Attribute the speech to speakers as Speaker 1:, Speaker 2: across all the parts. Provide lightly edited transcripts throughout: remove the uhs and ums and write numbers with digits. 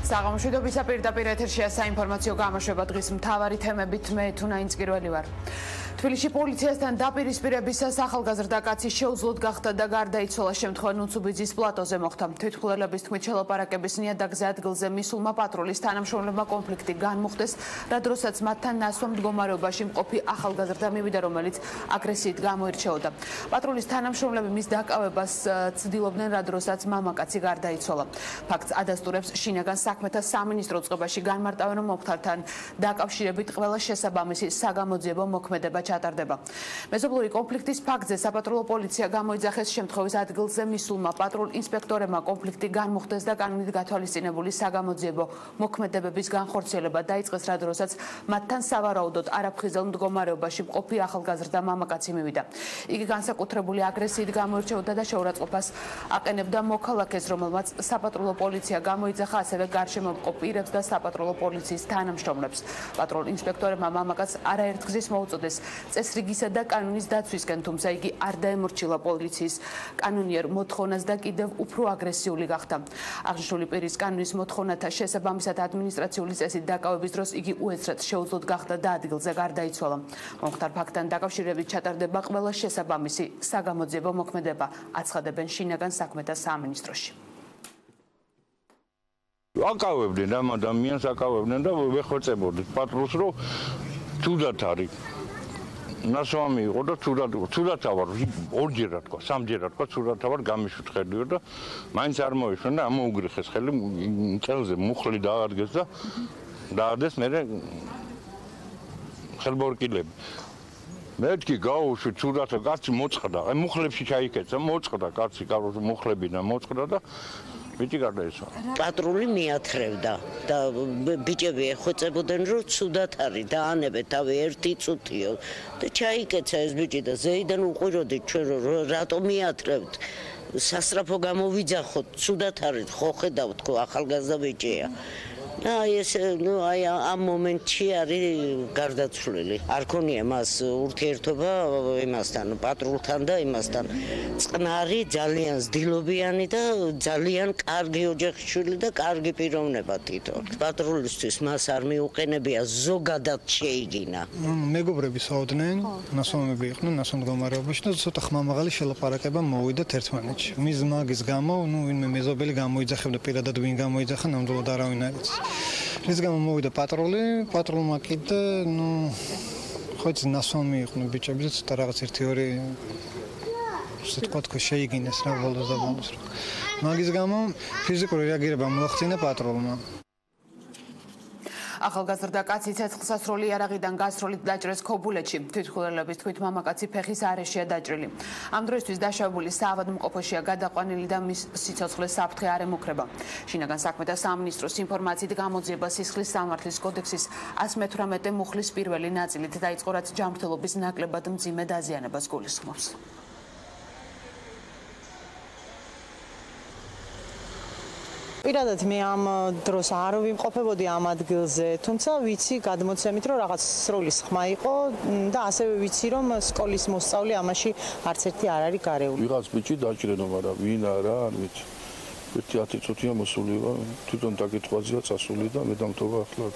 Speaker 1: საღამოშვიდობისა პირდაპირ ეთერშია საინფორმაციო გამოშვება დღის მთავარი თემებით მე თუნაინც პირველი ვარ. თბილისში პოლიციასთან დაპირისპირებისას ახალგაზრდა კაცი შეუძლოდ გახდა და გარდაიცვალა შემთხვევა ნუცუბიძის პლატოზე მოხდა. თვითმკვლელების თქმით შელაპარაკების ნიადაგზე ადგილზე მისულმა პატრულის თანამშრომლებმა კონფლიქტი განმუხტეს, რა დროსაც მათთან ნასვამ მდგომარეობაში მყოფი ახალგაზრდა მივიდა, რომელიც აგრესიით გამოირჩეოდა. პატრულის თანამშრომლები მის დაკავებას ცდილობდნენ, რა დროსაც მამაკაცი გარდაიცვალა. ფაქტს ადასტურებს შინაგან საქმეთა სამინისტრო წყობაში განმარტავენ, რომ მომხდართან დაკავშირებით ყველა შესაბამისი საგამოძიებო მოქმედება ჩატარდება. მეზობლური კონფლიქტის ფაქტზე საპატრულო პოლიცია გამოიძახეს შემთხვევის ადგილზე მისულმა პატრულ ინსპექტორებმა კონფლიქტი განმუხტეს და კანონით გათვალისწინებული საგამოძიებო მოქმედებების განხორციელება დაიწყეს, რა დროსაც მათთან სავარაუდოდ არაფხიზელ მდგომარეობაში მყოფი ახალგაზრდა მამაკაცი მივიდა. იგი განსაკუთრებული აგრესიით გამოირჩეოდა და შეურაცხყოფას აყენებდა მოქალაქეს, რომელმაც საპატრულო პოლიცია გამოიძახა, ასევე გარშემო მყოფ პირებს და საპატრულო პოლიციის თანამშრომლებს. პატრულ ინსპექტორებმა მამაკაცს არაერთგზის მოუწოდეს წესრიგისა და კანონის დაცვისკენ, თუმცა იგი არ დაემორჩილა პოლიციის კანონიერ მოთხოვნას და კიდევ უფრო აგრესიული გახდა. აღნიშნული პირის კანონის მოთხოვნათა შესაბამისად ადმინისტრაციული წესით დაკავების დროს იგი უეცრად შეუძლოდ გახდა და ადგილზე გარდაიცვალა. მომხდარ ფაქტთან დაკავშირებით ჩატარდება ყველა შესაბამისი საგამოძიებო მოქმედება, აცხადებენ შინაგან საქმეთა სამინისტროში.
Speaker 2: აკავებდნენ ამ ადამიანს, აკავებდნენ და ვეხოცებოდით პატრულს, რომ თუდად არის. ნასვამი იყო და თუდად ავარ, ორჯერ რა თქვა, სამჯერ რა თქვა, თუდად ავარ გამიშვით ხელიო და მაინც არ მოეშვენ და ამოუგრიხეს ხელი, წელზე მუხლი დაადგეს და დაადეს მერე ხელბორკილები. მეთქი გაუშვი თუდად კაცი მოწყდა, აი მუხლებში ჩაიკეცა, მოწყდა კაცი, მუხლებიდან მოწყდა და ბიჭი გარდაიცვალა.
Speaker 3: პატრული მიათრევდა და ბიჭები ეხვეწებოდნენ, რომ ცუდად არის, დაანებეთ თავი ერთი წუთიო და ჩაიკეცა ეს ბიჭი და ზეიდან უყვიროდით ჩვენ, რომ რატომ მიათრევთ? სასწრაფო გამოვიძახოთ, ცუდად არის, ხო ხედავთ, თქო ახალგაზრდა ბიჭია. აი ამ მომენტში არის გარდაცვლილი. არ ქონია მას ურთიერთობა იმასთან, პატრულთან და იმასთან. წყნარი, ძალიან ზდილობიანი და ძალიან კარგი ოჯახიშვილი და კარგი პიროვნება თვითონ. პატრულისთვის მას არ მიუყენებია, ზოგადად შეიგინა.
Speaker 4: მეგობრები საუდნენ, ნასვამები იყვნენ ნასვამ მდგომარეობაში და ცოტა ხმამაღალი შელაპარაკება მოვიდათ ერთმანეთში. მის მაგის გამო, ვინმე მეზობელი გამოიძახებდა, პირადად ვინ გამოიძახა, ნამდვილად არავინ არ იცის. რის გამო მოვიდა პატრულმა კიდე, ხო იცი ნასვამი იყვნენ ბიჭები და ცოტა რაღაც ერთი-ორი ისე თქვა შეიგინეს რა ბოლოს და ბოლოს. მაგის გამო ფიზიკური რეაგირება მოახდინა პატრულმა.
Speaker 1: ახალგაზრდა კაცი ცეცხლსასროლი იარაღიდან გასროლით დაჭრეს ქობულეთში. თვითმკვლელების თქმით მამაკაცი ფეხის არეშია დაჭრილი. ამ დროისთვის დაშავებული საავადმყოფოშია გადაყვანილი და მის სიცოცხლეს საფრთხე არ ემუქრება. შინაგან საქმეთა სამინისტროს ინფორმაციით გამოძიება სისხლის სამართლის კოდექსის 118 მუხლის პირველი ნაწილით დაიწყო, რაც ჯანმრთელობის ნაკლებად მძიმე დაზიანებას გულისხმობს.
Speaker 5: პირადად მე ამ დროს არ ვიმყოფებოდი ამ ადგილზე, თუმცა ვიცი გადმოცემით, რომ რაღაც სროლის ხმა იყო და ასევე ვიცი, რომ სკოლის მოსწავლე ამაში არც ერთი არ არის გარეული.
Speaker 6: ვიღაც ბიჭი დაჭრენო, მაგრამ ვინ არა, არ ვიცი. ერთი 10 წუთია მოსული ვარ, თვითონ დაკითხვაზეა წასული და მე დამთობა ახლა.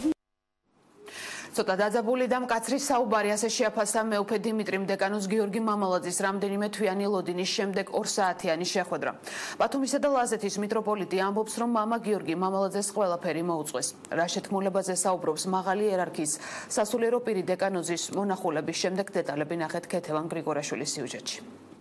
Speaker 1: ცოტა დაძაბული და მკაცრი საუბარი ასე შეაფასა მეუფე დიმიტრი მდეკანოს გიორგი მამალაძის რამდენიმე თვიანი ლოდინის შემდეგ 2 საათიანი შეხვედრა. ბათუმისა და ლაზეთის მიტროპოლიტი ამბობს, რომ მამა გიორგი მამალაძეს ყველაფერი მოუწყვეს. რა შეთქმულებაზე საუბრობს მაღალი იერარქიის სასულიერო პირი დეკანოზის მონახულების შემდეგ დეტალები ნახეთ ქეთევან გრიგორაშვილის სიუჟეტში.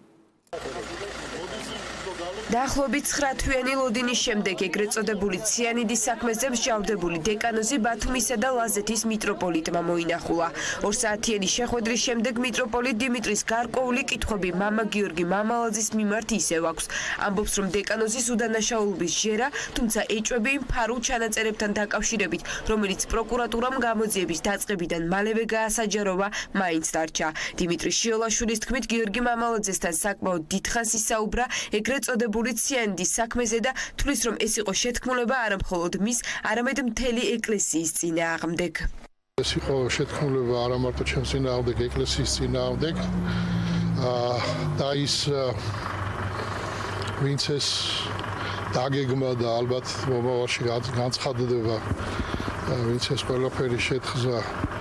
Speaker 7: დაახლოებით 9 თვიანი ლოდინის შემდეგ ეგრეთ წოდებული ციანიდის საქმეზე მსჯავრდებული დეკანოზი ბათუმისა და ლაზეთის მიტროპოლიტმა მოინახულა. 2 საათიანი შეხვედრის შემდეგ მიტროპოლიტ დიმიტრის გარკვეული კითხვები მამა გიორგი მამალაძის მიმართ ისევ აქვს. ამბობს, რომ დეკანოზის უდანაშაულობის ჟერა, თუმცა ეჭვები ფარულ ჩანაწერებთან დაკავშირებით, რომელიც პროკურატურამ გამოძიების დაწყებიდან მალევე გაასაჯაროვა, მაინც დარჩა. დიმიტრი შიოლაშვილის თქმით, გიორგი მამალაძესთან საკმაოდ დიდხანს ისაუბრა ეგრეთ წოდებული ციანიდის საქმეზე და თვლის, რომ ეს იყო შეთქმულება არა მხოლოდ მის, არამედ მთელი ეკლესიის წინააღმდეგ.
Speaker 6: ეს იყო შეთქმულება არა მარტო ჩემს წინააღმდეგ, ეკლესიის წინააღმდეგ. და ის ვინც ეს დაგეგმა და ალბათ მომავალში განცხადდება ვინც ეს ყველაფერი შეთხზა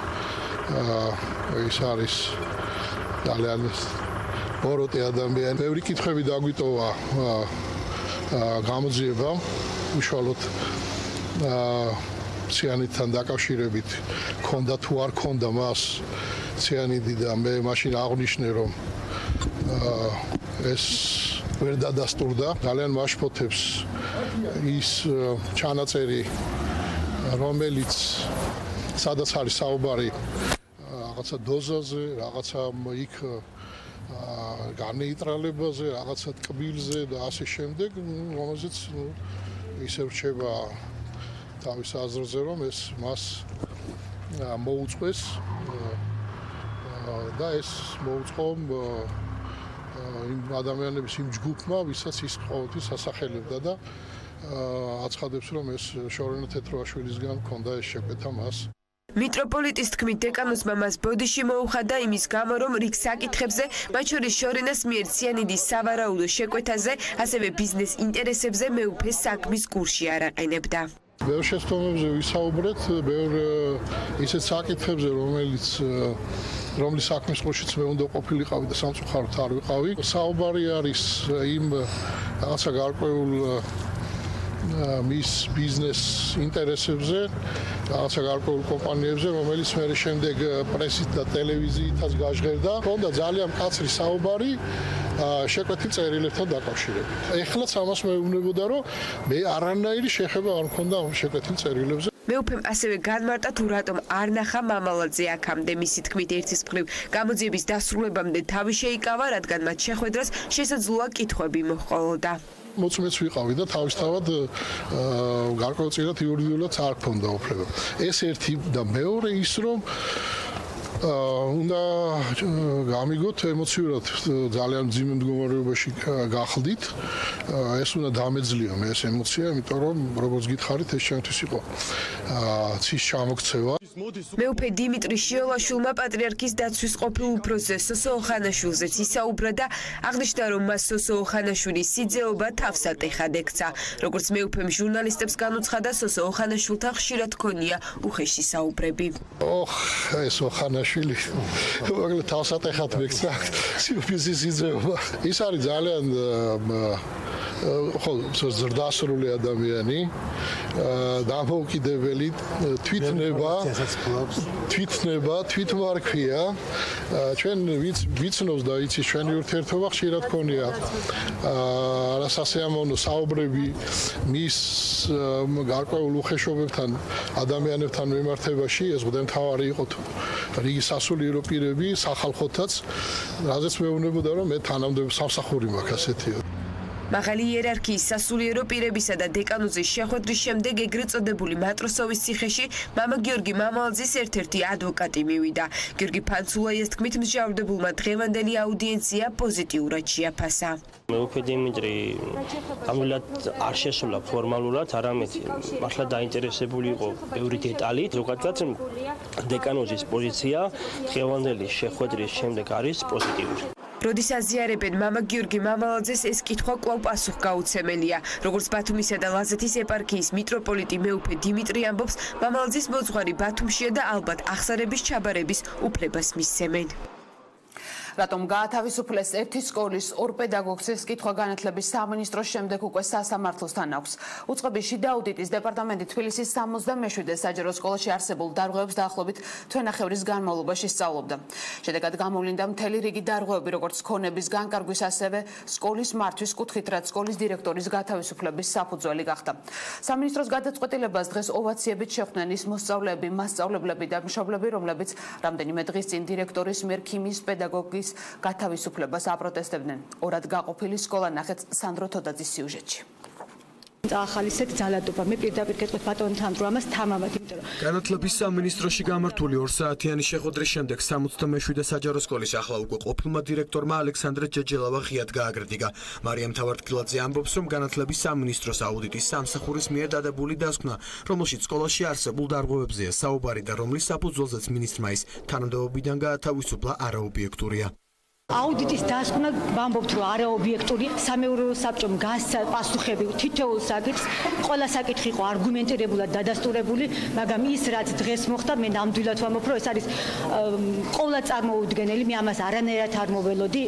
Speaker 6: ის არის ძალიან ბოროტი ადამიანი. ბევრი კითხვები დაგვიტოვა გამოძიება უშუალოდ ციანიდთან დაკავშირებით ქონდა თუ არ ქონდა მას ციანიდი და მე მაშინ აღნიშნე რომ ეს ვერ დადასტურდა. ძალიან მაშფოთებს ის ჩანაწერი რომელიც სადაც არის საუბარი რაღაცა დოზაზე, რაღაცა იქ განეიტრალებაზე, რაღაცა ტკბილზე და ასე შემდეგ, რომელზეც ისევ რჩება თავის აზრზე, რომ ეს მას მოუწყეს და ეს მოუწყო იმ ადამიანების იმ ჯგუფმა, ვისაც ის ყოველთვის ასახელებდა და აცხადებს, რომ ეს შორენა თეთროაშვილისგან ჰქონდა ეს შეკვეთა მას.
Speaker 7: მიტროპოლიტის თქმით დეკანოზმა მას ბოდიში მოუხადა იმის გამო, რომ რიგ საკითხებზე, მათ შორის შორენას მიერ ციანიდის სავარაუდო შეკვეთაზე, ასევე ბიზნეს ინტერესებზე მეუფეს საქმის კურსში არ აყენებდა.
Speaker 6: ბევრ შეცდომებზე ვისაუბრეთ, ბევრ ისეთ საკითხებზე, რომლის საქმის კურსშიც მე უნდა ყოფილიყავი და სამწუხაროდ არ ვიყავი. საუბარი არის იმ რაღაცა გარკვეულ მის ბიზნეს ინტერესებზე, რაღაცა გარკვეულ კომპანიებზე, რომელიც მე შემდეგ პრესით და ტელევიზიითაც გაჟღერდა. ჰქონდა ძალიან მკაცრი საუბარი შეკვეთის წერილებთან დაკავშირებით. ეხლაც ამას მეუბნებოდა, რომ მე არანაირი შეხება არ მქონდა ამ შეკვეთის წერილებზე.
Speaker 7: მეუფემ ასევე განმარტა თუ რატომ არ ნახა მამალაძე აქამდე. მისი თქმით ერთის მხრივ გამოძიების დასრულებამდე თავი შეიკავა, რადგან მათ შეხვედრას შესაძლოა კითხვები მოჰყოლოდა.
Speaker 6: მოწმეც ვიყავი და თავისთავად გარკვეულწილად იურიდიულად არ ქონდა უფლება. ეს ერთი და მეორე ის რომ უნდა გამიგოთ ემოციურად ძალიან მძიმე მდგომარეობაში გახლდით. ეს უნდა დამეძლია მე ეს ემოცია, იმიტომ რომ როგორც გითხარით ეს ჩემთვის იყო ცის ჩამოქცევა.
Speaker 7: მეუფე დიმიტრი შიოლაშვილმა პატრიარქის დაცვის ყოფილ უფროსზე სოსო ოხანაშვილზეც ისაუბრა და აღნიშნა, რომ მას სოსო ოხანაშვილის სიძეობა თავსად ეხად ექცა. როგორც მეუფემ ჟურნალისტებს განუცხადა, სოსო ოხანაშვილთან ხშირად ჰქონია უხეში საუბრები.
Speaker 6: ეს ოხანაშვილი მოკლედ თავსად ეხად მექცა სიუპიზის სიძეობა. ის არის ძალიან ზრდასრული ადამიანი, დამოუკიდებელი, თვითმარქვია. ჩვენ ვიცნობს და იცის ჩვენი ურთიერთობა ხშირად ქონია არასასიამოვნო საუბრები მის გარკვეულ უხეშობებთან ადამიანებთან მიმართებაში. ეს მღვდელმთავარი იყო თუ რიგი სასულიერო პირები სახალხოთაც, რაზეც მეუბნებოდა, რომ მე თანამდებობ სამსახური მაქვს ასეთია.
Speaker 7: მაღალი იერარქიის სასულიერო პირებისა და დეკანოზის შეხვედრის შემდეგ ეგრეთ წოდებული მატროსოვის ციხეში მამა გიორგი მამალაძის ერთ-ერთი ადვოკატი მივიდა. გიორგი ფანცულაიას თქმით, მსჯავრდებულმა დღევანდელი აუდიენცია პოზიტიურად შეაფასა.
Speaker 8: მეუფე დიმიტრი ამილად არ შესულა ფორმალურად, არამედ მართლა დაინტერესებული იყო ბევრი დეტალით. ზოგადად დეკანოზის პოზიცია დღევანდელი შეხვედრის შემდეგ არის პოზიტიური. როდის აზიარებენ მამა გიორგი მამალაძეს, ეს კითხვა კვლავ პასუხგაუცემელია. როგორც ბათუმისა და ლაზეთის ეპარქიის მიტროპოლიტი მეუფე დიმიტრი ამბობს, მამალაძის მოძღვარი ბათუმშია და ალბათ აღსარების ჩაბარების უფლებას მისცემენ.
Speaker 1: რატომ გაათავისუფლეს ერთი სკოლის ორ პედაგოგს, ეს კითხვა განათლების სამინისტროს შემდეგ უკვე სასამართლოსთან აქვს. უწყების შიდა აუდიტის დეპარტამენტი თბილისის 67 საჯარო სკოლაში არსებულ დარღვევებს დაახლოებით თვენახევრის განმავლობაში სწავლობდა. შედეგად გამოვლინდა მთელი რიგი დარღვევები, როგორც ქონების განკარგვის, ასევე სკოლის მართვის კუთხით, რაც სკოლის დირექტორის გათავისუფლების საფუძველი გახდა. სამინისტროს გადაწყვეტილებას დღეს ოვაციებით შეხვდნენ ის მოსწავლეები, მასწავლებლები და მშობლები, რომლებიც რამდენიმე დღის წინ დირექტორის მიერ ქიმიის პედაგოგის გათავისუფლებას აპროტესტებდნენ. ორად გაყოფილი სკოლა ნახეთ სანდრო თოდაძის სიუჟეტში.
Speaker 9: ახალისეთ ძალადობა. მე პირდაპირ გეტყვით ბატონო თანდრო ამას თამამად, იმიტომ რომ
Speaker 10: განათლების სამინისტროში გამართული 2 საათიანი შეხვედრის შემდეგ 67 საჯარო სკოლის ახლა უკვე ყოფილმა დირექტორმა ალექსანდრე ჯეჯელავა ღიად გააგრდიგა. მარიამ თავართკილაძე ამბობს, რომ განათლების სამინისტროს აუდიტის სამსახურის მიერ დადებული დასკვნა, რომელშიც სკოლაში არსებულ დარღვევებზეა საუბარი და რომლის საფუძველზეც მინისტრმა ის თანამდებობიდან გაათავისუფლა, არაობიექტურია.
Speaker 9: აუდიტის დასკვნა ვამბობთ, რომ არაობიექტური სამეურვეო საბჭომ გასცა პასუხები თითოეულ საკითხს, ყველა საკითხი იყო არგუმენტირებულად დადასტურებული, მაგრამ ის რაც დღეს მოხდა, მე ნამდვილად ვამბობ, რომ ეს არის ყოვლა წარმოუდგენელი, მე ამას არანაირად არ მოველოდი.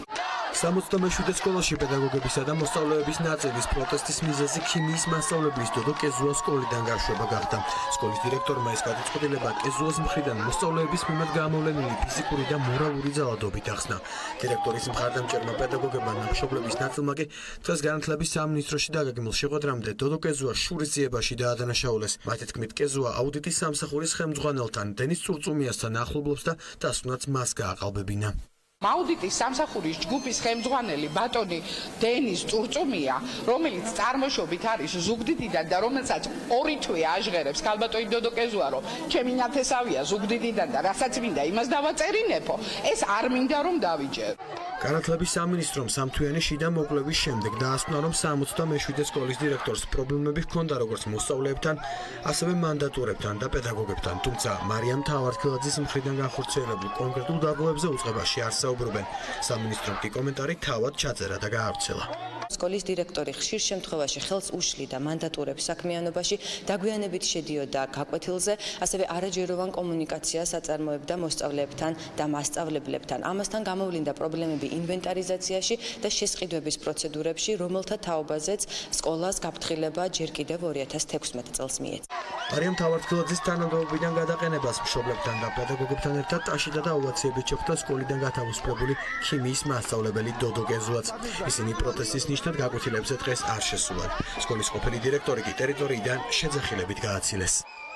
Speaker 10: 77 სკოლაში პედაგოგებისა და მოსწავლეების ნაწილის პროტესტის მიზეზი ქიმიის მასწავლებლის დოდო კეზუას სკოლიდან გაშვება გახდა. სკოლის დირექტორმა ეს გადაწყვეტილება კეზუას მხრიდან მოსწავლეების მიმართ გამოვლენილი ფიზიკური და მორალური ძალადობით ახსნა. დირექტორის მხარდამჭერმა პედაგოგებმა ნამშრომლების ნაწილმა კი დღეს განათლების სამინისტროში დაგეგმილ შეხვედრამდე დოდო კეზუას შურისძიებაში დაადანაშაულეს. მათი თქმით, კეზუა აუდიტის სამსახურის ხელმძღვანელთან დენის წურწუმიასთან ახლობლობს და დასვნაც მას გააყალბებინა.
Speaker 11: აუდიტის სამსახურის ჯგუფის ხელმძღვანელი ბატონი დენის წურწუმია, რომელიც წარმოშობით არის ზუგდიდიდან და რომელსაც 2 თვე აჟღერებს ქალბატონი დოდო კეზუა, რომ ჩემი ნათესავია ზუგდიდიდან და რასაც მინდა იმას დავაწერინებო, ეს არ მინდა რომ დავიჯერ.
Speaker 10: განათლების სამინისტრომ სამთვიანი შიდა მოკვლევის შემდეგ დაასკვნა, რომ 77 სკოლის დირექტორს პრობლემები ჰქონდა როგორც მოსწავლეებთან, ასევე მანდატურებთან და პედაგოგებთან, თუმცა მარიამ თავარდქილაძის მხრიდან განხორციელებულ კონკრეტულ დარღვევებზე უწყებაში არ საუბრობენ. სამინისტრომ კი კომენტარი თავად ჩაწერა და გაავრცელა.
Speaker 12: სკოლის დირექტორი ხშირ შემთხვევაში ხელს უშლიდა მანდატურების საქმიანობაში, დაგვიანებით შედიოდა გაკვეთილზე, ასევე არაჯეროვან კომუნიკაციას აწარმოებდა მოსწავლეებთან და მასწავლებლებთან. ამასთან გამოვლინდა პრობლემები ინვენტარიზაციაში და შესყიდვების პროცედურებში, რომელთა თაობაზეც სკოლას გაფრთხილება ჯერ კიდევ 2016 წელს მიეცა.
Speaker 10: მარიამ თავარდქილაძის თანამდებობიდან გადაყენებას მშობლებთან და პედაგოგებთან ერთად ტაშიდა და ოვაციებით შეხვდა სკოლიდან გათავისუფლებული ქიმიის მასწავლებელი დოდო კეზუაც. ისინი პროტესტის ნიშნად გაკვეთილებზე დღეს არ შესულან. სკოლის ყოფილი დირექტორი კი ტერიტორიიდან შეძახილებით გააცილეს.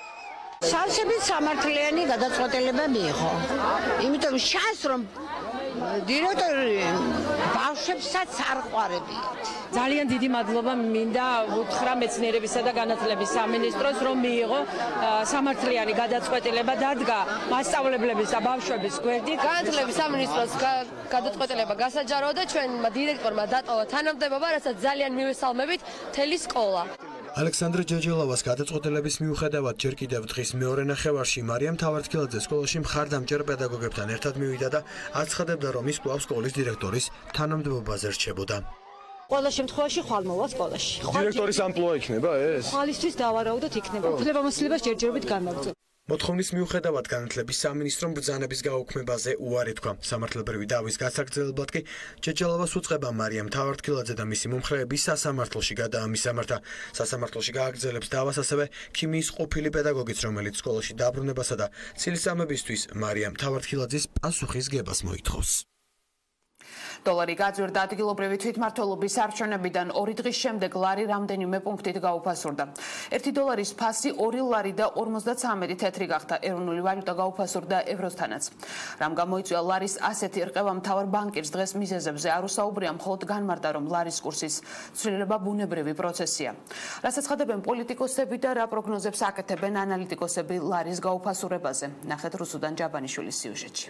Speaker 13: სავსებით სამართლიანი გადაწყვეტილება მიიღო. იმიტომ შანს რომ დირექტორი ბავშვებსაც არ ყვარებიათ.
Speaker 14: ძალიან დიდი მადლობა მინდა უთხრა მეცნიერებისა და განათლების სამინისტროს, რომ მიიღო სამართლიანი გადაწყვეტილება, დადგა მასწავლებლების და ბავშვების გვერდით.
Speaker 15: განათლების სამინისტროს გადაწყვეტილება გასაჯაროა და ჩვენმა დირექტორმა დატოვა თანამდებობა, რასაც ძალიან მივესალმებით მთელი სკოლა.
Speaker 10: ალექსანდრე ჯეჯელოვას გადაწყვეტილების მიუხედავად ჯერ კიდევ დღის მეორე ნახევარში მარიამ თავარდქილაძე სკოლაში მხარდამჭერ პედაგოგებთან ერთად მივიდა და აცხადებდა, რომ ის კვლავ სკოლის დირექტორის თანამდებობაზე რჩებოდა.
Speaker 9: ყველა შემთხვევაში ხვალმოვა სკოლაში.
Speaker 16: დირექტორის ამპლუა იქნება ეს?
Speaker 9: ხვალისთვის დავარაუდოთ იქნება. უფლებამოსილებას ჯერჯერობით განმაგრძო.
Speaker 10: მოთხოვნის მიუხედავად განათლების სამინისტრომ ბრძანების გაუქმებაზე უარი თქვა. სამართლებრივი დავის გასაგრძელებლად კი ჯეჯელოვას უწყება მარიამ თავარდქილაძე და მისი მომხრეები სასამართლოში გადაამისამართა. სასამართლოში გააგრძელებს დავას ასევე ქიმიის ყოფილი პედაგოგიც, რომელიც სკოლაში დაბრუნებასა და ცილისწამებისთვის მარიამ თავარდქილაძის პასუხის გებას მოითხოვს.
Speaker 1: დოლარი გაძვირდა ადგილობრივი თვითმმართველობის არჩევნებიდან 2 დღის შემდეგ ლარი რამდენიმე პუნქტით გაუფასურდა. 1 დოლარის ფასი 2 ლარი და 53 თეთრი გახდა. ეროვნული ვალუტა გაუფასურდა ევროსთანაც. რამ გამოიწვია ლარის ასეთი რყევა, მთავარ ბანკირს დღეს მიზეზებზე არ უსაუბრია, მხოლოდ განმარტა, რომ ლარის კურსის ცვლილება ბუნებრივი პროცესია. რასაც ხედავენ პოლიტიკოსები და რა პროგნოზებს აკეთებენ ანალიტიკოსები ლარის გაუფასურებაზე. ნახეთ რუსუდან ჯაბანიშვილის სიუჟეტში.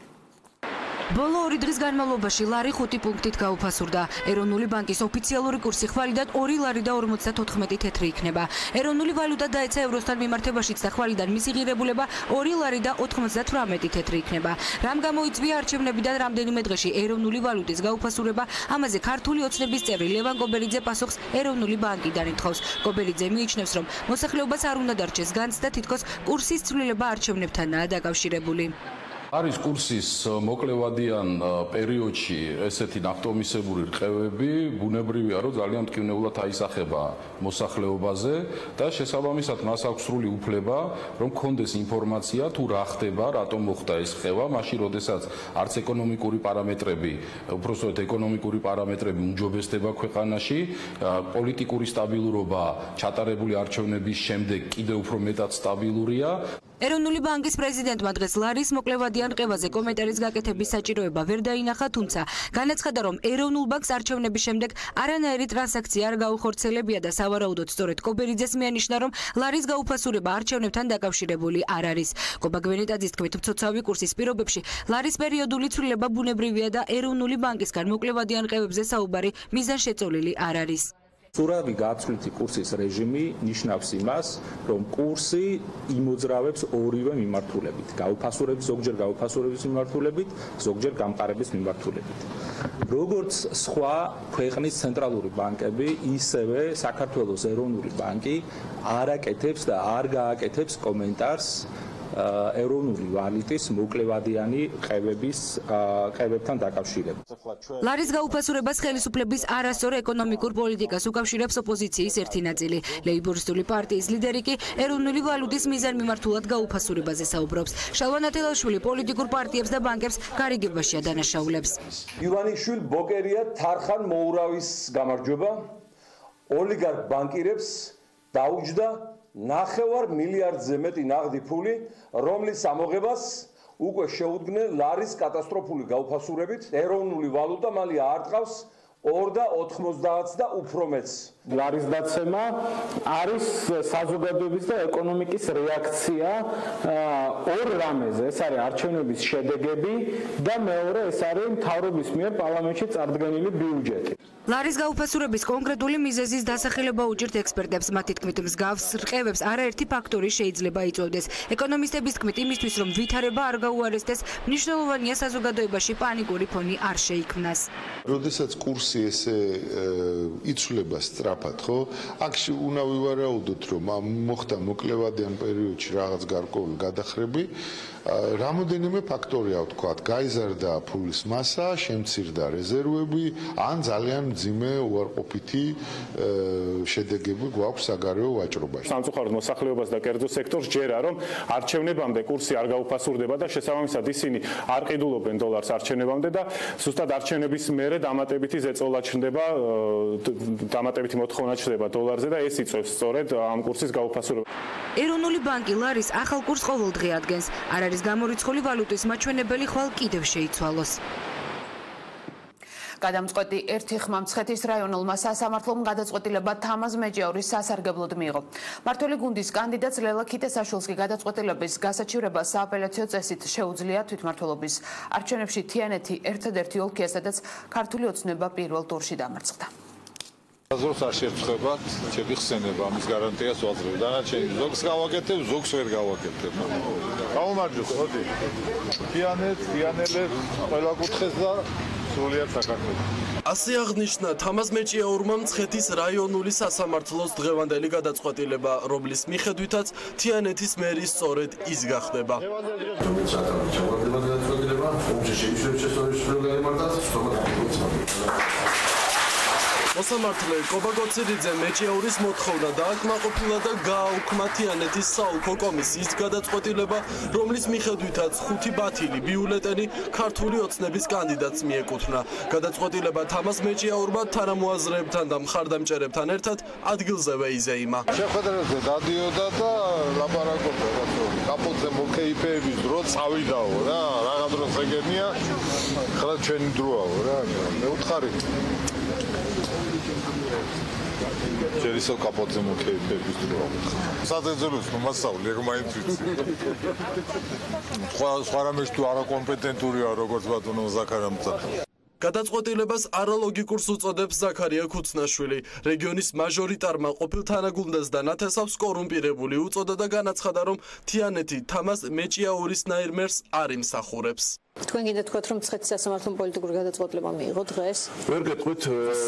Speaker 17: ბოლო 2 დღის განმავლობაში ლარი 5 პუნქტით გაუფასურდა. ეროვნული ბანკის ოფიციალური კურსი ხვალიდან 2 ლარი და 54 თეთრი იქნება. ეროვნული ვალუტა დაეცა ევროსთან მიმართებაშიც და ხვალიდან მისი ღირებულება 2 ლარი და 98 თეთრი იქნება. რამ გამოიწვია არჩევნებიდან რამდენიმე დღეში ეროვნული ვალუტის გაუფასურება, ამაზე ქართული ოცნების წევრი ლევან კობერიძე პასუხს ეროვნული ბანკიდან ითხოვს. კობერიძე მიიჩნევს, რომ მოსახლეობას არ უნდა დარჩეს განცდა და თითქოს კურსის ცვლილება არჩევნებთანაა დაკავშირებული.
Speaker 18: არის კურსის მოკლევადიან პერიოდში ესეთი ნახტომისებური რყევები, ბუნებრივია, რომ ძალიან მტკივნეულად აისახება მოსახლეობაზე და შესაბამისად მას აქვს სრული უფლება, რომ კონდეს ინფორმაცია თუ რა ხდება, რატომ მოხდა ეს რყევა, მაშინ როდესაც არც ეკონომიკური პარამეტრები, უпростоოდ ეკონომიკური პარამეტრები უმჯობესდება ქვეყანაში, პოლიტიკური სტაბილურობა ჩატარებული არჩევნების შემდეგ კიდევ უფრო მეტად სტაბილურია.
Speaker 17: ეროვნული ბანკის პრეზიდენტმა დღეს ლარის მოკლევადიან რყევაზე კომენტარის გაკეთების საჭიროება ვერ დაინახა, თუმცა განაცხადა, რომ ეროვნულ ბანკს არჩევნების შემდეგ არანაირი ტრანზაქცია არ გაუხორციელებია და სავარაუდოდ სწორედ კობერიძეს მიანიშნა, რომ ლარის გაუფასურება არჩევნებთან დაკავშირებული არ არის. კობა გვენეტაძის თქმით, მცოცავი კურსის პირობებში ლარის პერიოდული ცვლილება ბუნებრივია და ეროვნული ბანკისგან მოკლევადიან რყევებზე საუბარი მიზანშეწოლილი არ არის.
Speaker 19: სურავი გაცვლითი კურსის რეჟიმი ნიშნავს იმას, რომ კურსი იმოძრავებს ორივე მიმართულებით, გაუფასურების ზოგჯერ გაუფასურების მიმართულებით, ზოგჯერ გამყარების მიმართულებით. როგორც სხვა ქვეყნის ცენტრალური ბანკები, ისევე საქართველოს ეროვნული ბანკი არ აკეთებს და არ გააკეთებს კომენტარს ეროვნული ვალუტის მოკლევადიანი ყევებთან დაკავშირებით.
Speaker 17: ლარის გაუფასურებას ხელისუფლების არასწორ ეკონომიკურ პოლიტიკას უკავშირებს ოპოზიციის ერთი ნაწილი. ლეიბორისტული პარტიის ლიდერი კი ეროვნული ვალუტის მიზანმიმართულად გაუფასურებაზე საუბრობს. შალვა ნათელაშვილი პოლიტიკურ პარტიებს და ბანკებს გარიგებაში ადანაშაულებს.
Speaker 20: ივანიშვილ ბოკერია თარხან მოურავის გამარჯვება ოლიგარქ ბანკირებს დაუჯდა 9 მილიარდზე მეტი ნაღდი ფული, რომლის ამოღებას უკვე შეუდგნენ ლარის კატასტროფული გაუფასურებით. ეროვნული ვალუტა მალე არტყავს 2.90-ს და უფრო მეტს.
Speaker 21: ლარის დაცემა არის საზოგადოების და ეკონომიკის რეაქცია ორ რამეზე. ეს არის არჩევნების შედეგები და მეორე ეს არის მთავრობის მიერ პარლამენტში წარდგენილი ბიუჯეტი.
Speaker 17: ლარის გაუფასურების კონკრეტული მიზეზის დასახელება უჭირთ ექსპერტებს. მათი თქმით, მსგავს რყევებს არაერთი ფაქტორი შეიძლება იწვევდეს. ეკონომისტების თქმით, იმისთვის რომ ვითარება არ გაუარესდეს, მნიშვნელოვანია საზოგადოებაში პანიკური ფონი არ შეიქმნას.
Speaker 22: როდესაც კურსი ესე იცვლება სწრაფად, ხო? აქ უნდა ვივარაუდოთ, რომ მოხდა მოკლევადიან პერიოდში რაღაც გარკვეული გადახრები. რამოდენიმე ფაქტორია ვთქვათ, გაიზარდა ფულის მასა, შემცირდა რეზერვები, ან ძალიან მძიმე უარყოფითი შედეგები გვაქვს საგარეო ვაჭრობაში.
Speaker 23: სამწუხაროდ მოსახლეობას და კერძო სექტორს ჯერა, რომ არჩევნებამდე კურსი არ გაუფასურდება და შესაბამისად ისინი არ ყიდულობენ დოლარს არჩევნებამდე და ზუსტად არჩევნების მერე დამატებითი ზეწოლა ჩნდება, დამატებითი მოთხოვნა ჩნდება დოლარზე და ეს იწვევს სწორედ ამ კურსის გაუფასურებას.
Speaker 17: ეროვნული ბანკი ლარის ახალ კურსს ყოველდღე ადგენს. არ არის გამორიცხული ვალუტის მაჩვენებელი ხვალ კიდევ შეიცვალოს.
Speaker 1: გადამწყვეტი ერთი ხმა მცხეთის რაიონულმა სასამართლომ გადაწყვეტილება თამაზ მეჭიაურის სასარგებლოდ მიიღო. მმართველი გუნდის კანდიდატს ლელა ქიტესაშვილს კი გადაწყვეტილების გასაჩივრება სააპელაციო წესით შეუძლია. თვითმმართველობის არჩევნებში თიანეთი ერთადერთი ოლქია, სადაც ქართული ოცნება პირველ ტურში დამარცხდა.
Speaker 24: აზრს არ შეერწყებათ, ჩემი ხსენება ამის გარანტიას ვაძლევ. დანარჩენი ზოგს გავაკეთებ, ზოგს ვერ გავაკეთებ. გამომარჯოს, ხოდი. თიანელებს ყველა კუთხეს და სრულიად საქართველოს.
Speaker 25: ასე აღნიშნა თამაზ მეჭიაურმა მცხეთის რაიონული სასამართლოს დღევანდელი გადაწყვეტილება, რომლის მიხედვითაც თიანეთის მერი სწორედ ის გახდება. მოსამართლე კობაგოცირიძე მეჭიაურის მოთხოვნა დააკმაყოფილა და გააუქმა თიანეთის საოლქო კომისიის გადაწყვეტილება, რომლის მიხედვითაც 5 ბათილი ბიულეტენი ქართული ოცნების კანდიდატს მიეკუთვნა. გადაწყვეტილება თამაზ მეჭიაურმა თანამოაზრეებთან და მხარდამჭერებთან ერთად ადგილზევე იზეიმა.
Speaker 24: შეხვედრაზე დადიოდა და ლაპარაკობდა, კაპოზე მოკეიფეების დრო წავიდაო რა, რაღაც დროს ეგენია, ხლა ჩვენი დროაო რა, მე უთხარი. ჯერისო კაპოზე მოკეიფეების დრო. საძეძულოს მომასწავლე, ეგ მაინც ვიცი. სხვა რამეში თუ არაკომპეტენტურია, როგორც ბატონო ზაქარამცა.
Speaker 25: გადაწყვეტილებას არალოგიკურს უწოდებს ზაქარია ქუცნაშვილი. რეგიონის მაჟორიტარმა ყოფილ თანაგუნდას და ნათესავს კორუმპირებული უწოდა და განაცხადა, რომ თიანეთი თამაზ მეჭიაურის ნაირმერს არ იმსახურებს.
Speaker 26: თქვენ კიდე თქვათ, რომ მცხეთის სასამართლომ პოლიტიკური გადაწყვეტილება მიიღო დღეს.
Speaker 18: ვერ გეტყვით,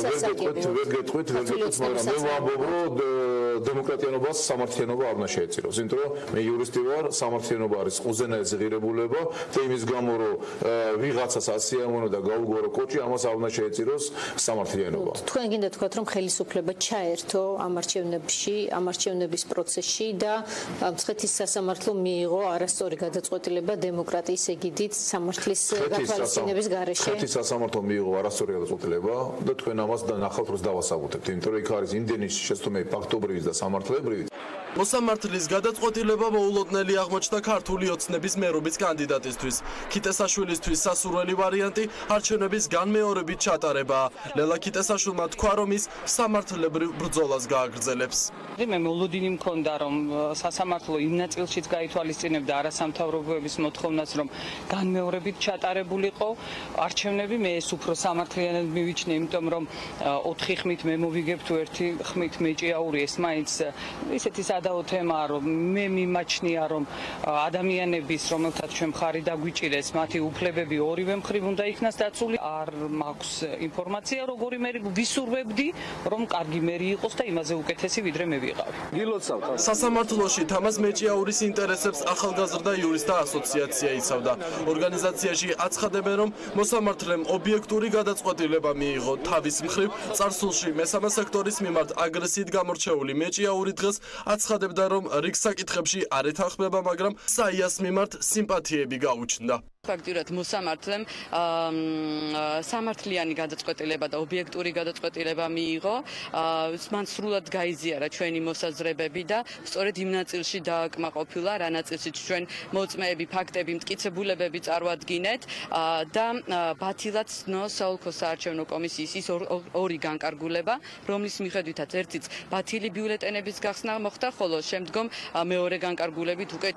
Speaker 18: მაგრამ მე ვამბობ, რომ დემოკრატიანობას სამართლიანობა არ უნდა შეეწიროს. იმიტომ რომ მე იურისტი ვარ, სამართლიანობა არის უზენაესი ღირებულება და იმის გამო, რომ ვიღაცას ასიამოვნო და გაუგორო კოჭი, ამას არ უნდა შეეწიროს სამართლიანობა.
Speaker 26: თქვენ კიდე თქვათ, რომ ხელისუფლება ჩაერთო ამ არჩევნებში, ამ არჩევნების პროცესში და მცხეთის სასამართლომ მიიღო არასწორი გადაწყვეტილება დემოკრატიის ეგიდით სამართლის გათვალისწინების გარეშე.
Speaker 18: მცხეთის სასამართლომ მიიღო არასწორი გადაწყვეტილება და თქვენ ამას ნახავთ, რომ დავასაბუთებთ. იმიტომ რომ იქ არის იმდენი შეცდომები ფაქტობრივი და სამართლებრივი.
Speaker 25: მოსამართლის გადაწყვეტილება მოულოდნელი აღმოჩნდა ქართული ოცნების მერობის კანდიდატისთვის. ქიტესაშვილისთვის სასურველი ვარიანტი არჩევნების განმეორებით ჩატარებაა. ლელა ქიტესაშვილმა თქვა, რომ ის სამართლებრივ ბრძოლას გააგრძელებს.
Speaker 2: მე მოლოდინი მქონდა, რომ სასამართლო იმ ნაწილშიც გაითვალისწინებდა არასამთავრობოების მოთხოვნას, რომ განმეორებით ჩატარებულიყო არჩევნები. მე ეს უფრო სამართლიანად მივიჩნე, იმიტომ რომ 4 ხმით მე მოვიგებ თუ 1 ხმით მეჭიაური, ეს მაინც ისეთი სადაო თემაა, რომ მე მიმაჩნია, რომ ადამიანების, რომელთაც ჩვენ მხარი დაგვიჭირეს, მათი უფლებები ორივე მხრივ უნდა იქნას დაცული. არ მაქვს ინფორმაცია, როგორი მერი ვისურვებდი, რომ კარგი მერი იყოს და იმაზე უკეთესი ვიდრე მე ვიყავი.
Speaker 25: სასამართლოში თამაზ მეჭიაურის ინტერესებს ახალგაზრდა იურისტთა ასოციაცია იცავდა. ორგანიზაციაში აცხადებენ, რომ მოსამართლემ ობიექტური გადაწყვეტილება მიიღო. თავის მხრივ წარსულში მესამე სექტორის მიმართ აგრესიით გამორჩეული მეჭიაური დღეს აცხადებდა, რომ რიგ საკითხებში არ ეთანხმება, მაგრამ საიას მიმართ სიმპათიები გაუჩნდა.
Speaker 2: ფაქტურად მოსამართლემ სამართლიანი გადაწყვეტილება და ობიექტური გადაწყვეტილება მიიღო. მან სრულად გაიზიარა ჩვენი მოსაზრებები და სწორედ იმ ნაწილში დააკმაყოფილა, რა ნაწილშიც ჩვენ მოწმეები, ფაქტები, მტკიცებულებები წარვადგინეთ და ბათილად ცნო საოლქო საარჩევნო კომისიის ის ორი განკარგულება, რომლის მიხედვითაც ერთიც ბათილი ბიულეტენების გახსნა მოხდა, ხოლო შემდგომ მეორე განკარგულებით უკვე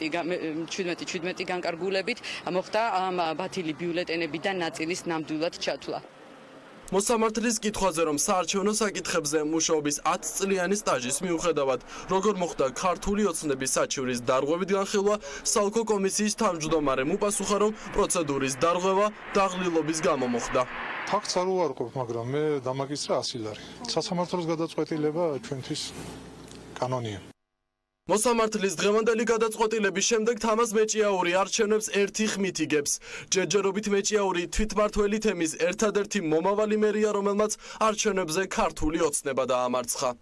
Speaker 2: 17 განკარგულებით მოხდა ამ ბათილი ბიულეტენებიდან ნაწილის ნამდვილად ჩათვლა.
Speaker 25: მოსამართლის კითხვაზე, რომ საარჩევნო საკითხებზე მუშაობის 10 წლიანი სტაჟის მიუხედავად, როგორ მოხდა ქართული ოცნების საჩივრის დარღვევით განხილვა, საოლქო კომისიის თავმჯდომარემ უპასუხა, რომ პროცედურის დარღვევა დაღლილობის გამო მოხდა.
Speaker 24: ფაქტს არ უარყოფ, მაგრამ მე დამაგისტრა 100 ლარი. სასამართლოს გადაწყვეტილება ჩვენთვის კანონია.
Speaker 25: მოსამართლის დღევანდელი გადაწყვეტილების შემდეგ თამაზ მეჭიაური არჩევნებს 1 ხმით იგებს. ჯერჯერობით მეჭიაური თვითმართველი თემის ერთადერთი მომავალი მერია, რომელმაც არჩევნებზე ქართული ოცნება დაამარცხა.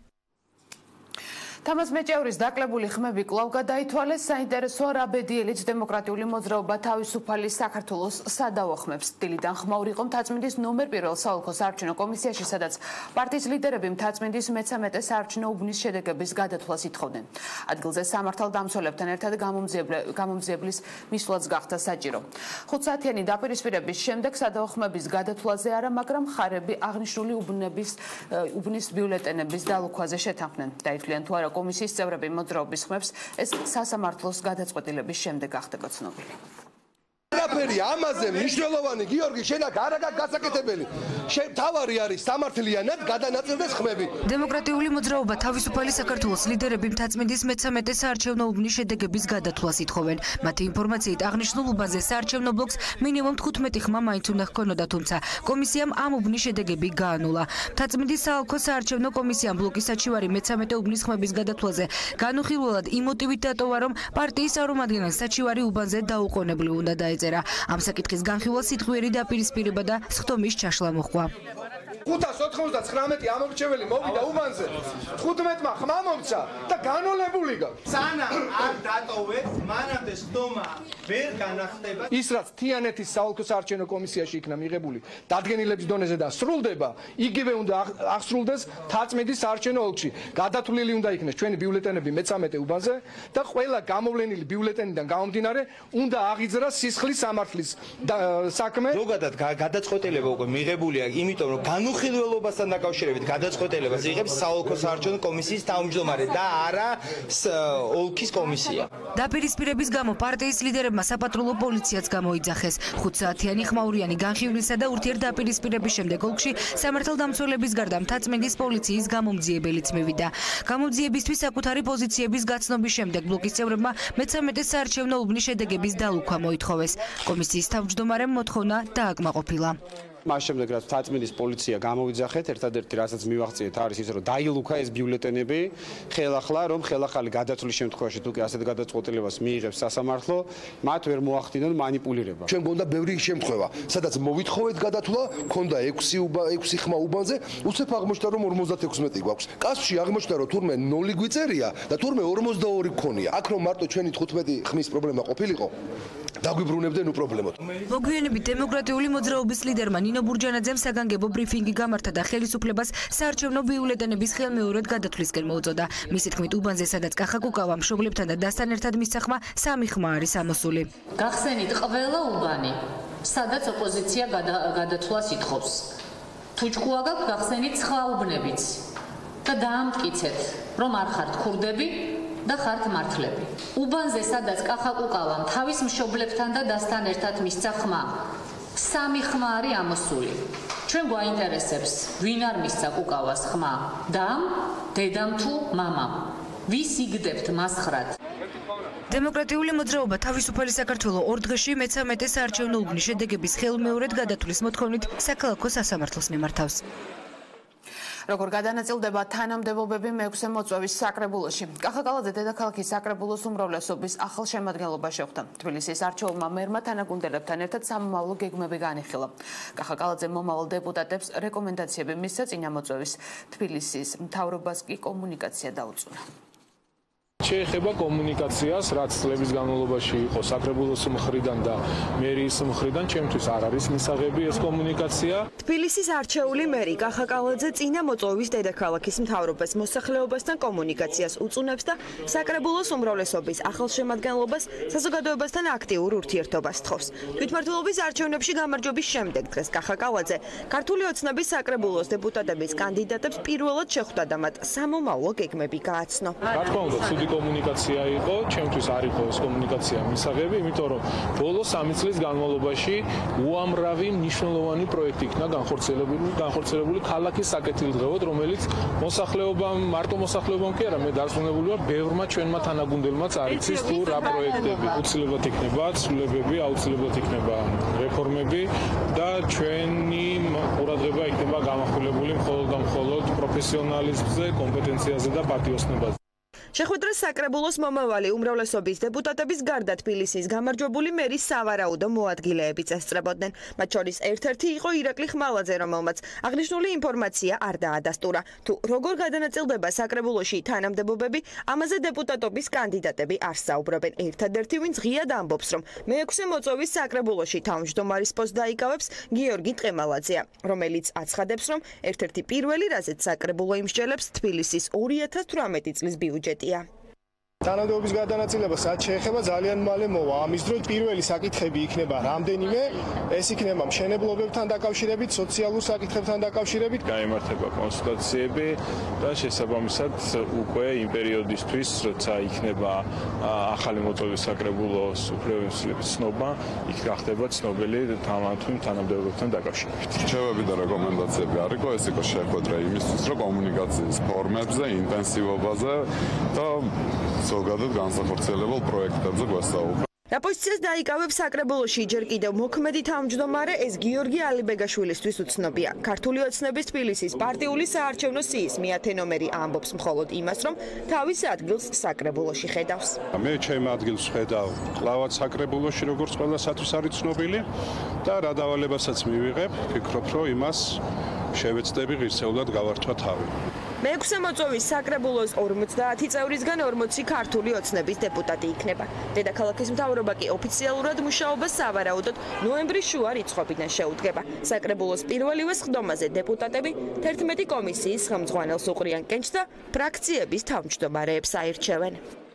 Speaker 1: თამაზ მეჭიაურის დაკლებული ხმები კვლავ გადაითვალეს. საინტერესოა, რა ბედიელიც დემოკრატიული მოძრაობა თავისუფალი საქართველოს სადავო ხმებს. დილიდან ხმაური იყო მთაწმინდის ნომერ 1 საოლქო საარჩევნო კომისიაში, სადაც პარტიის ლიდერები მთაწმინდის მე-13 საარჩევნო უბნის შედეგების გადათვლას ითხოვდნენ. ადგილზე სამართალდამცველებთან ერთად გამომძიებლის მისვლაც გახდა საჭირო. 5 საათიანი დაპირისპირების შემდეგ სადავო ხმების გადათვლაზე არა, მაგრამ მხარეები აღნიშნული უბნის ბიულეტენების დალუქვაზე შეთანხმდნენ. დაითვლიან თუ არა კომისიის წევრები მოძრაობის ხმებს, ეს სასამართლოს გადაწყვეტილების შემდეგ გახდა ცნობილი.
Speaker 3: არაფერი ამაზე მნიშვნელოვანი გიორგი შენ აქ არ აქვს გასაკეთებელი. თავარი არის სამართლიანად გადანაწილდეს ხმები.
Speaker 17: დემოკრატიული მოძრაობა თავისუფალი საქართველოს ლიდერები მთაწმინდის მე-13 საარჩევნო უბნის შედეგების გადათვლას ითხოვენ. მათი ინფორმაციით აღნიშნულ უბანზე საარჩევნო ბლოკს მინიმუმ 15 ხმა მაინც უნდა ჰქონოდა, თუმცა კომისიამ ამ უბნის შედეგები გაანულა. მთაწმინდის საოლქო საარჩევნო კომისიამ ბლოკის საჩივარი მე-13 უბნის ხმების გადათვლაზე განუხილველად იმ მოტივით დატოვა, რომ პარტიის წარმომადგენელს საჩივარი უბანზე დაუყოვნებლივ უნდა დაეწერა. ამ საკითხის განხილვა სიტყვიერი დაპირისპირება და სხდომის ჩაშლა მოჰყვა.
Speaker 3: 599 ამორჩეველი მოვიდა უბანზე. 15-მა ხმა მომცა და განოლებული გაქვს.
Speaker 4: სანამ არ დატოვეთ, მანამდე სხდომა ვერ განახდება.
Speaker 3: ის რაც თიანეთის საოლქო საარჩევნო კომისიაში იქნა მიღებული დადგენილების დონეზე და სრულდება, იგივე უნდა აღსრულდეს მთაწმინდის საარჩევნო ოლქში. გადათვლილი უნდა იქნეს ჩვენი ბიულეტენები მე-13 უბანზე და ყველა გამოვლენილი ბიულეტენიდან გამომდინარე უნდა აღიძრას სისხლის სამართლის საქმე.
Speaker 4: ზოგადად გადაწყვეტილება უკვე მიღებულია, იმიტომ რომ განუხილველობასთან დაკავშირებით გადაწყვეტილებას იღებს საოლქო საარჩევნო კომისიის თავმჯდომარე და არა ოლქის კომისია.
Speaker 17: დაპირისპირების გამო პარტიის ლიდერებმა საპატრულო პოლიციაც გამოიძახეს. 5 საათიანი ხმაურიანი განხილვისა და ურთიერთდაპირისპირების შემდეგ ოლქში სამართალდამცველების გარდა მთაწმინდის პოლიციის გამომძიებელიც მივიდა. გამომძიებისთვის საკუთარი პოზიციების გაცნობის შემდეგ ბლოკის წევრებმა მე-13 საარჩევნო უბნის შედეგების დალუქვა მოითხოვეს. კომისიის თავმჯდომარემ მოთხოვნა დააკმაყოფილა.
Speaker 5: მას შემდეგ რაც მთაწმინდის პოლიცია გამოვიძახეთ, ერთადერთი რასაც მივაღწიეთ არის ის, რომ დაილუქა ეს ბიულეტენები, ხელახლა რომ ხელახალი გადათვლის შემთხვევაში თუ კი ასეთ გადაწყვეტილებას მიიღებს სასამართლო, მათ ვერ მოახდინონ манипулირება.
Speaker 3: ჩვენ გონდა ბევრი შემთხვევა, სადაც მოვითხოვეთ გადათვლა, ქონდა 6 ხმა უბანზე, უცებ აღმოჩნდა რომ 56 გვაქვს. კასში აღმოჩნდა რომ თურმე 0 გვიწერია და თურმე 42 გქონია. აქ რომ მარტო ჩვენი 15 ხმის პრობლემა ყოფილიყო,
Speaker 6: დაგვიბრუნებდნენ უპრობლემოდ.
Speaker 17: მოგვიანებით დემოკრატიული მოძრაობის ლიდერმა ნინო ბურჯანაძემ საგანგებო ბრიფინგი გამართა და ხელისუფლებას საარჩევნო ბიულეტენების ხელმეორედ გადათვლისკენ მოუწოდა. მისი თქმით, უბანზე სადაც კახა კუკავა მშობლებთან და დასთან ერთად მისცა ხმა, 3 ხმა არის ამოსული.
Speaker 7: გახსენით ყველა უბანი, სადაც ოპოზიცია გადათვლას ითხოვს. თუ ჭკუა გაქვთ, გახსენით სხვა უბნებიც და დაამტკიცეთ, რომ არ ხართ ქურდები და ხართ მართლები. უბანზე სადაც კახა კუკავამ თავის მშობლებთან და დასთან ერთად მისცა ხმა, 3 ხმა არის ამოსული. ჩვენ გვაინტერესებს, ვინ არ მისცა კუკავას ხმა, დამ, დედამ თუ მამამ. ვის იგდებთ მასხრად?
Speaker 17: დემოკრატიული მოძრაობა თავისუფალი საქართველო 2 დღეში მე-13 საარჩევნო უბნის შედეგების ხელმეორედ გადათვლის მოთხოვნით საქალაქო სასამართლოს მიმართავს.
Speaker 1: როგორ გადანაწილდება თანამდებობები მე-6 მოწვევის საკრებულოში. კახაკალაძე დედაქალაქის საკრებულოს უმრავლესობის ახალშემადგენლობა შეხვდა. თბილისის არჩეულმა მერმა თანაგუნდელებთან ერთად სამომავლო გეგმები განიხილა. კახაკალაძე მომავალ დეპუტატებს რეკომენდაციები მისცა წინამოწვევის. თბილისის მთავრობას კი კომუნიკაცია დაუწუნა.
Speaker 23: შეეხება კომუნიკაციას, რაც წლების განმავლობაში იყო საკრებულოს მხრიდან და მერიის მხრიდან, ჩემთვის არ არის მისაღები ეს კომუნიკაცია.
Speaker 8: თბილისის არჩეული მერი კახაკალაძე წინამოწვევის დედაქალაქის მთავრობას მოსახლეობასთან კომუნიკაციას უწუნებს და საკრებულოს უმრავლესობის ახალშემადგენლობას საზოგადოებასთან აქტიურ ურთიერთობას თხოვს. თვითმმართველობის არჩევნებში გამარჯვების შემდეგ დღეს კახაკალაძე ქართული ოცნების საკრებულოს დეპუტატების კანდიდატებს პირველად შეხვდა და მათ სამომავლო გეგმები გააცნო.
Speaker 23: რა თქმა უნდა, ცუდი კომუნიკაცია იყო, ჩემთვის არ იყო ეს კომუნიკაცია მისაღები, იმიტომ რომ ბოლო 3 წლის განმავლობაში უამრავი მნიშვნელოვანი პროექტი იქნა განხორციელებული ქალაქის საკეთილდღეოდ, რომელიც მოსახლეობამ, მარტო მოსახლეობამ კი არა, მე დარწმუნებული ვარ, ბევრმა ჩვენმა თანაგუნდელმაც არ იცის თუ რა პროექტები. აუცილებლად იქნება ცვლილებები, აუცილებლად იქნება რეფორმები და ჩვენი ყურადღება იქნება გამახვილებული მხოლოდ და მხოლოდ პროფესიონალიზმზე, კომპეტენციაზე და პატიოსნებაზე.
Speaker 8: შეხვედრას საკრებულოს მომავალი უმრავლესობის დეპუტატების გარდა თბილისის გამარჯვებული მერის სავარაუდო მოადგილეებიც ესწრებოდნენ. მათ შორის ერთ-ერთი იყო ირაკლი ხმალაძე, რომელმაც აღნიშნული ინფორმაცია არ დაადასტურა. თუ როგორ გადანაწილდება საკრებულოში თანამდებობები, ამაზე დეპუტატობის კანდიდატები არ საუბრობენ. ერთადერთი, ვინც ღიად ამბობს, რომ მე-6 მოწვევის საკრებულოში თავმჯდომარის პოსტს დაიკავებს გიორგი ტყემალაძეა, რომელიც აცხადებს, რომ ერთ-ერთი პირველი, რაზეც საკრებულო იმსჯელებს, თბილისის 2018 წლის ბიუჯეტი.
Speaker 3: თანამდებობის გადანაწილება რაც შეეხება ძალიან მალე მოვა. ამის დროს პირველი საკითხები იქნება რამდენიმე, ეს იქნება მშენებლობებთან დაკავშირებით, სოციალურ საკითხებთან დაკავშირებით.
Speaker 23: გაიმართება კონსულტაციები და შესაბამისად უკვე იმ პერიოდისთვის, როცა იქნება ახალი მოწვევის საკრებულოს უფლებების ცნობა, იქ გახდება ცნობილი თანამდებობებთან დაკავშირებით.
Speaker 11: რჩევები და რეკომენდაციები არ იყო, ეს იყო შეხვედრა იმისთვის, რომ კომუნიკაციის ფორმებზე, ინტენსივობაზე და ზოგადად განსახორციელებელ პროექტებზე გვასაუბრა.
Speaker 8: რა პოზიციას დაიკავებს საკრებულოში ჯერ კიდევ მოქმედი თავმჯდომარე, ეს გიორგი ალიბეგაშვილისთვის უცნობია. ქართული ოცნების თბილისის პარტიული საარჩევნო სიის მე-10 ნომერი ამბობს მხოლოდ იმას, რომ თავის ადგილს საკრებულოში ხედავს.
Speaker 12: მე ჩემ ადგილს ხედავ კლავად საკრებულოში, როგორც ყველასათვის არის ცნობილი და რა დავალებასაც მივიღებ, ვფიქრობ, რომ იმას შევეცდები ღირსეულად გავართვა თავი.
Speaker 8: მე-6 მოწვევის საკრებულოს 50 წევრისგან 40 ქართული ოცნების დეპუტატი იქნება. დედაქალაქის მთავრობა კი ოფიციალურად მუშაობას სავარაუდოდ ნოემბრის შუა რიცხვებიდან შეუდგება. საკრებულოს პირველივე სხდომაზე დეპუტატები 11 კომისიის ხელმძღვანელს უყრიან კენჭს და ფრაქციების თავმჯდომარეებს აირჩევენ.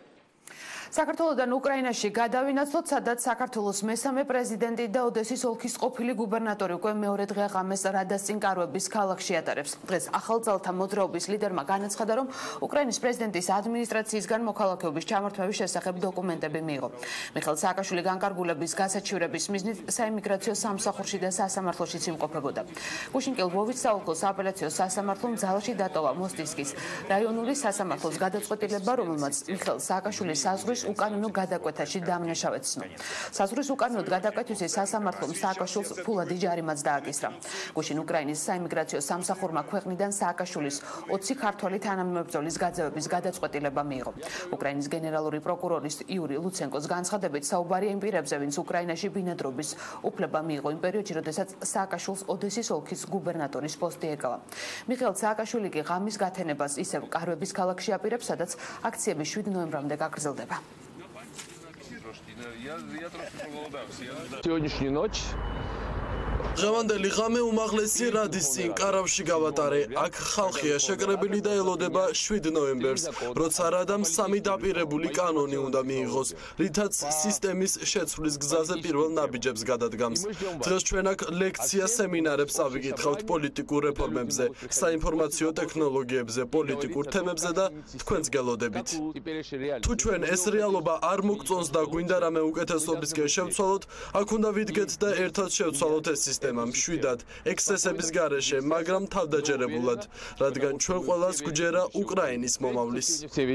Speaker 1: საქართველოდან უკრაინაში გადავინაცვლოთ, სადაც საქართველოს მესამე პრეზიდენტი და ოდესის ოლქის ყოფილი გუბერნატორი უკვე მეორე დღე ღამეს რადასწინკარვების ქალაქში ატარებს. დღეს ახალწელთა მოძრაობის ლიდერმა განაცხადა, რომ უკრაინის პრეზიდენტის ადმინისტრაციისგან მოქალაქეობის ჩამორთმევის შესახებ დოკუმენტები მიიღო. მიხეილ სააკაშვილი განკარგულების გასაჩივრების მიზნით საიმიგრაციო სამსახურში და სასამართლოშიც იმყოფებოდა. გუშინ კი ლვოვის საოლქო სააპელაციო სასამართლომ ძალაში დატოვა მოსტისკის რაიონული სასამართლოს გადაწყვეტილება, რომელმაც მიხეილ სააკაშვილის საზღვრის უკანონო გადაკვეთაში დამნაშავედ ცნო. საზღვრის უკანონოდ გადაკვეთვისას სასამართლომ სააკაშვილს ფულადი ჯარიმაც დააკისრა. გუშინ უკრაინის საიმიგრაციო სამსახურმა ქვეყნიდან სააკაშვილის 20 ქართველი თანამებრძოლის გაძევების გადაწყვეტილება მიიღო. უკრაინის გენერალური პროკურორის იური ლუცენკოს განცხადებით, საუბარია იმ პირებზე, ვინც უკრაინაში ბინადრობის უფლება მიიღო იმ პერიოდში, როდესაც სააკაშვილს ოდესის ოლქის გუბერნატორის პოსტი ეკავა. მიხეილ სააკაშვილი კი ღამის გათენებას ისევ კარვების ქალაქში აპირებს, სადაც აქციები 7 ნოემბრამდე გაგრძელდება.
Speaker 6: Сегодняшнюю ночь
Speaker 25: დღევანდელი ღამე უმაღლესი რადის წინ კარავში გავატარე. აქ ხალხია შეკრებილი და ელოდება 7 ნოემბერს, როცა რადამ სამი დაპირებული კანონი უნდა მიიღოს, რითაც სისტემის შეცვლის გზაზე პირველ ნაბიჯებს გადადგამს. დღეს ჩვენ აქ ლექცია სემინარებს ავიკითხავთ პოლიტიკურ რეფორმებზე, საინფორმაციო ტექნოლოგიებზე, პოლიტიკურ თემებზე და თქვენს გელოდებით. თუ ჩვენ ეს რეალობა არ მოგწონს და გვინდა რამე უკეთესობისკენ შევცვალოთ, აქ უნდა ვიდგეთ და ერთად შევცვალოთ ეს სისტემა მშვიდად, ექსცესების გარეშე, მაგრამ თავდაჯერებულად, რადგან ჩვენ ყველას გვჯერა უკრაინის მომავლის.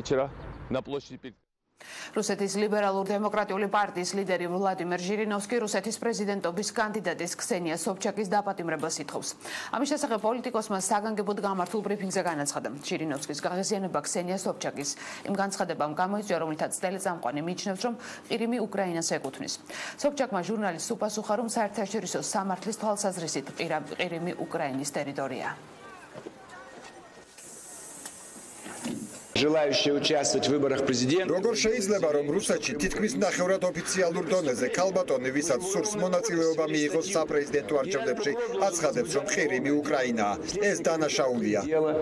Speaker 1: რუსეთის ლიბერალურ-დემოკრატიული პარტიის ლიდერი ვლადიმერ ჟირინოვსკი რუსეთის პრეზიდენტობის კანდიდატის ქსენია სობჩაკის დაპატიმრებას ითხოვს. ამის შესახებ პოლიტიკოსმა საგანგებოდ გამართულ ბრიფინგზე განაცხადა. ჟირინოვსკის გაღიზიანება ქსენია სობჩაკის იმ განცხადებამ გამოიწვია, რომლითაც ტელეწამყვანი მიიჩნევს, რომ ყირიმი უკრაინას ეკუთვნის. სობჩაკმა ჟურნალისტს უპასუხა, რომ საერთაშორისო სამართლის თვალსაზრისით ყირიმი უკრაინის ტერიტორია.
Speaker 9: Желающие участвовать в выборах президента.
Speaker 13: Როგორ შეიძლება რომ რუსეთში თითქმის ნახევრად ოფიციალურ დონეზე ქალბატონი, ვისაც სურს მონაწილეობა მიიღოს საპრეზიდენტო არჩევნებში, აცხადებს, რომ ყირიმი უკრაინაა. ეს დანაშაულია.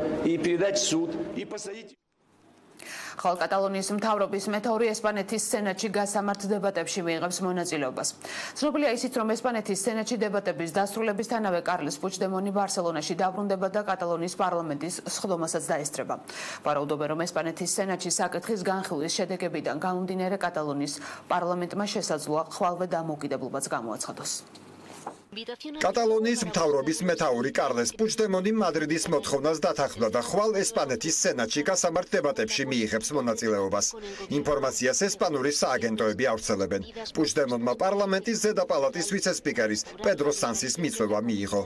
Speaker 1: ხოლო კატალონიის მთავრობის მეთაური ესპანეთის სენატში გასამართ დებატებში მიიღებს მონაწილეობას. ცნობილია ისიც, რომ ესპანეთის სენატში დებატების დასრულებისთანავე კარლეს პუჩდემონი ბარსელონაში დაბრუნდება და კატალონიის პარლამენტის სხდომასაც დაესწრება. ვარაუდობენ, რომ ესპანეთის სენატში საკითხის განხილვის შედეგებიდან გამომდინარე კატალონიის პარლამენტმა შესაძლოა ხვალვე დამოუკიდებლობაც გამოაცხადოს.
Speaker 13: კატალონიის მთავრობის მეთაური კარლეს პუჩდემონი მადრიდის მოთხოვნას დათანხმდა და ხვალ ესპანეთის სენატში გასამართ დებატებში მიიღებს მონაწილეობას. ინფორმაციას ესპანური სააგენტოები ავრცელებენ. პუჩდემონმა პარლამენტის ზედა პალატის ვიცე-სპიკერის პედრო სანსის მიწვევა მიიღო.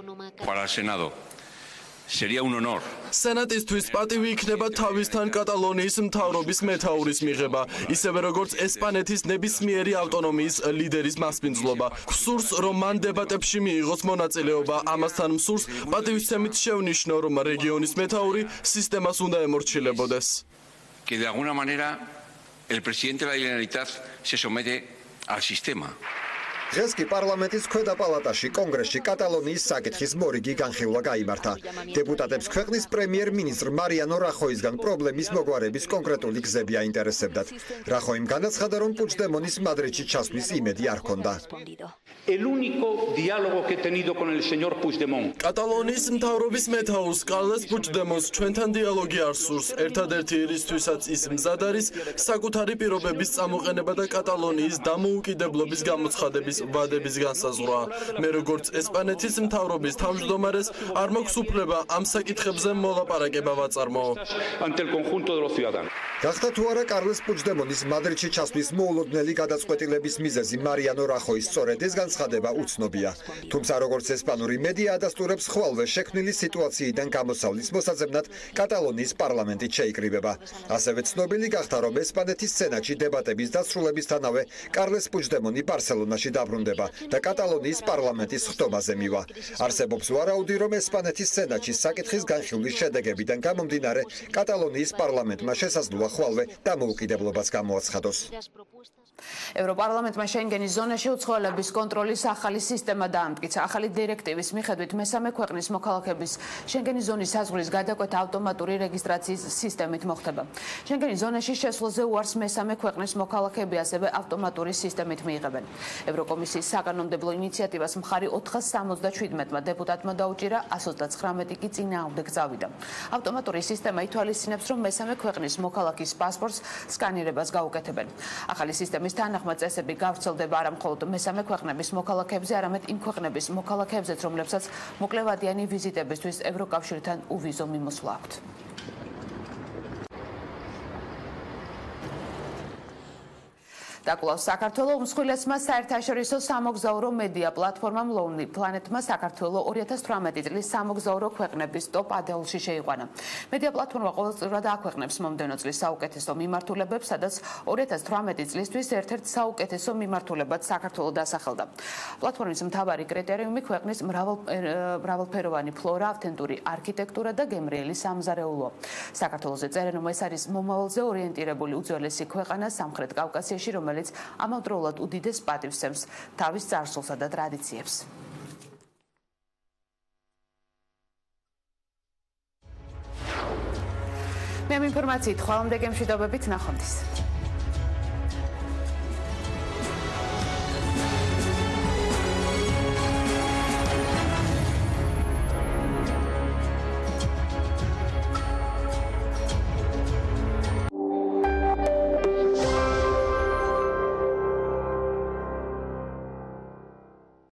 Speaker 14: Sería un honor.
Speaker 25: სენატისთვის პატივი იქნება თავისთან კატალონიის მთავრობის მეთაურის მიღება, ისევე როგორც ესპანეთის ნებისმიერი ავტონომიის ლიდერის მასპინძლობა. გვსურს, რომ მან დებატებში მიიღოს მონაწილეობა, ამასთან მსურს პატივისცემით შევნიშნო, რომ რეგიონის მეთაური სისტემას უნდა ემორჩილებოდეს.
Speaker 14: Que de alguna manera el presidente de la Generalitat se somete al sistema.
Speaker 13: დღეს კი პარლამენტის ქვედა პალატაში კონგრესში კატალონიის საკითხის მორიგი განხილვა გაიმართა. დეპუტატებს ქვეყნის პრემიერ-მინისტრ მარიანო რახოისგან პრობლემის მოგვარების კონკრეტული გზები აინტერესებდათ. რახოიმ განაცხადა, რომ პუჩდემონის მადრიდში ჩასვლის იმედი არ ჰქონდა.
Speaker 14: El único diálogo que he tenido con el señor Puigdemont.
Speaker 25: კატალონიის მთავრობის მეთაურს კარლეს პუჩდემონს ჩვენთან დიალოგი არ სურს. ერთადერთი ერისთვისაც ის მზად არის საკუთარი პირობების წამოყენება და კატალონიის დამოუკიდებლობის გამოცხადების ვადების განსაზღვრა. მე როგორც ესპანეთის მთავრობის თავმჯდომარეს არ მაქვს უფლება ამ საკითხებზე მოლაპარაკება ვაწარმოო.
Speaker 13: გახდა თუ არა კარლეს პუჩდემონის მადრიდში ჩასვლის მოულოდნელი გადაწყვეტილების მიზეზი მარიანო რახოის სწორედ ეს განცხადება უცნობია. თუმცა როგორც ესპანური მედია ადასტურებს, ხვალვე შექმნილი სიტუაციიდან გამოსავლის მოსაძებნად კატალონიის პარლამენტი შეიკრიბება. ასევე ცნობილი გახდა, რომ ესპანეთის სენატში დებატების დასრულებისთანავე კარლეს პუჩდემონი ბარსელონაში დაბრუნდება და კატალონიის პარლამენტის სხდომაზე მივა. არსებობს ვარაუდი, რომ ესპანეთის სენატში საკითხის განხილვის შედეგებიდან გამომდინარე კატალონიის პარლამენტმა შესაძლოა ხვალვე დამოუკიდებლობას გამოაცხადოს.
Speaker 1: ევროპარლამენტმა შენგენის ზონაში უცხოელების კონტროლის ახალი სისტემა დაამტკიცა. ახალი დირექტივის მიხედვით მესამე ქვეყნის მოქალაქეების შენგენის ზონის საზღვრის გადაკვეთა ავტომატური რეგისტრაციის სისტემით მოხდება. შენგენის ზონაში შესვლაზე უარს მესამე ქვეყნის მოქალაქეები ასევე ავტომატური სისტემით მიიღებენ. ევროკომისიის საკანონმდებლო ინიციატივას მხარი 477-მა დეპუტატმა დაუჭირა, 129 კი წინააღმდეგ წავიდა. ავტომატური სისტემა ითვალისწინებს, რომ მესამე ქვეყნის მოქალაქის პასპორტს სკანირებას გაუკეთებენ. ახალი სისტემის თანახმად წესები გავრცელდება არა მხოლოდ მესამე ქვეყნების მოქალაქეებზე, არამედ იმ ქვეყნების მოქალაქეებზეც, რომლებსაც მოკლევადიანი ვიზიტებისთვის ევროკავშირთან უვიზო მიმოსვლა აქვთ. დაკვლავს საქართველოს უმსხვილესმა საერთაშორისო სამოგზაურო მედია პლატფორმამ Lonely Planet-მა საქართველოს 2018 წლის სამოგზაურო ქვეყნების ტოპ 10-ში შეიყვანა. მედია პლატფორმა ყოველწლიურად აქვეყნებს მომდევნო წლის საუკეთესო მიმართულებებს, სადაც 2018 წლისთვის ერთ-ერთ საუკეთესო მიმართულებად საქართველოს დასახელდა. პლატფორმის მთავარი კრიტერიუმი ქვეყნის მრავალფეროვანი ფლორა, ავთენტური არქიტექტურა და გემრიელი სამზარეულო. საქართველოზე წერენ, რომ ეს არის მომავალზე ორიენტირებული უძველესი ქვეყანა სამხრეთ კავკასიაში, რომელიც რომელიც ამავდროულად უდიდეს პატივს სცემს თავის წარსულსა და ტრადიციებს. მე ამ ინფორმაციით ხვალამდე გემშვიდობებით, ნახვამდის.